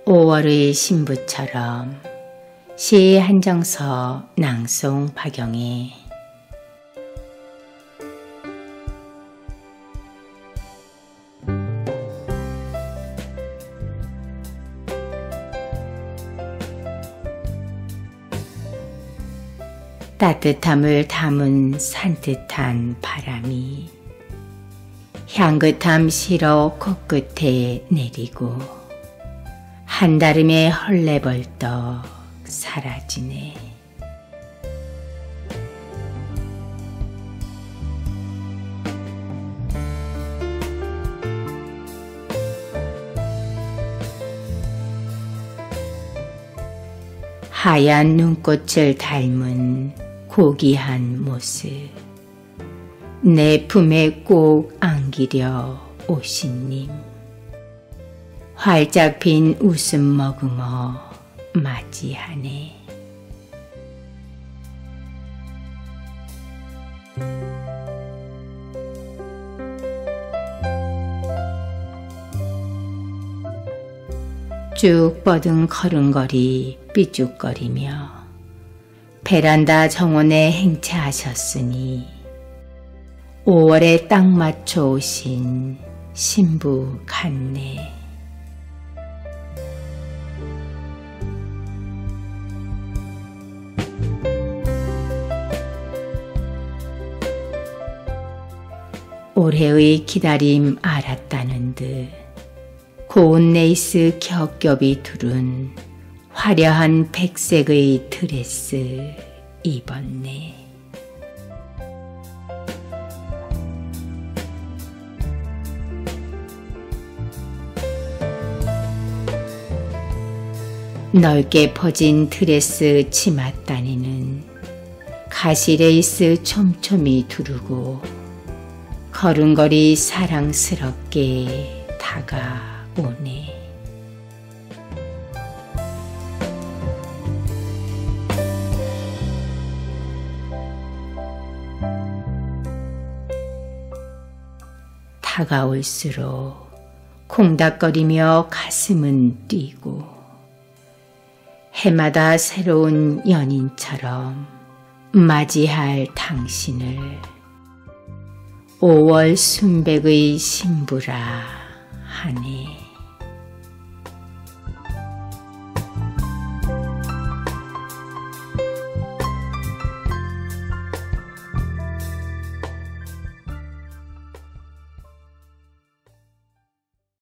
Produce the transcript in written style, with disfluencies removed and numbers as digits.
5월의 신부처럼 시 한정서 낭송 박영애. 따뜻함을 담은 산뜻한 바람이 향긋함 실어 코끝에 내리고 한다름에 헐레벌떡 사라지네. 하얀 눈꽃을 닮은 고귀한 모습, 내 품에 꼭 안기려 오신 님. 활짝 핀 웃음 머금어 맞이하네. 쭉 뻗은 걸음걸이 삐죽거리며 베란다 정원에 행차하셨으니 5월에 딱 맞춰 오신 신부 같네. 올해의 기다림 알았다는 듯 고운 레이스 겹겹이 두른 화려한 백색의 드레스 입었네. 넓게 퍼진 드레스 치맛다니는 가시레이스 촘촘히 두르고 걸음걸이 사랑스럽게 다가오네. 다가올수록 콩닥거리며 가슴은 뛰고 해마다 새로운 연인처럼 맞이할 당신을 5월 순백의 신부라 하네.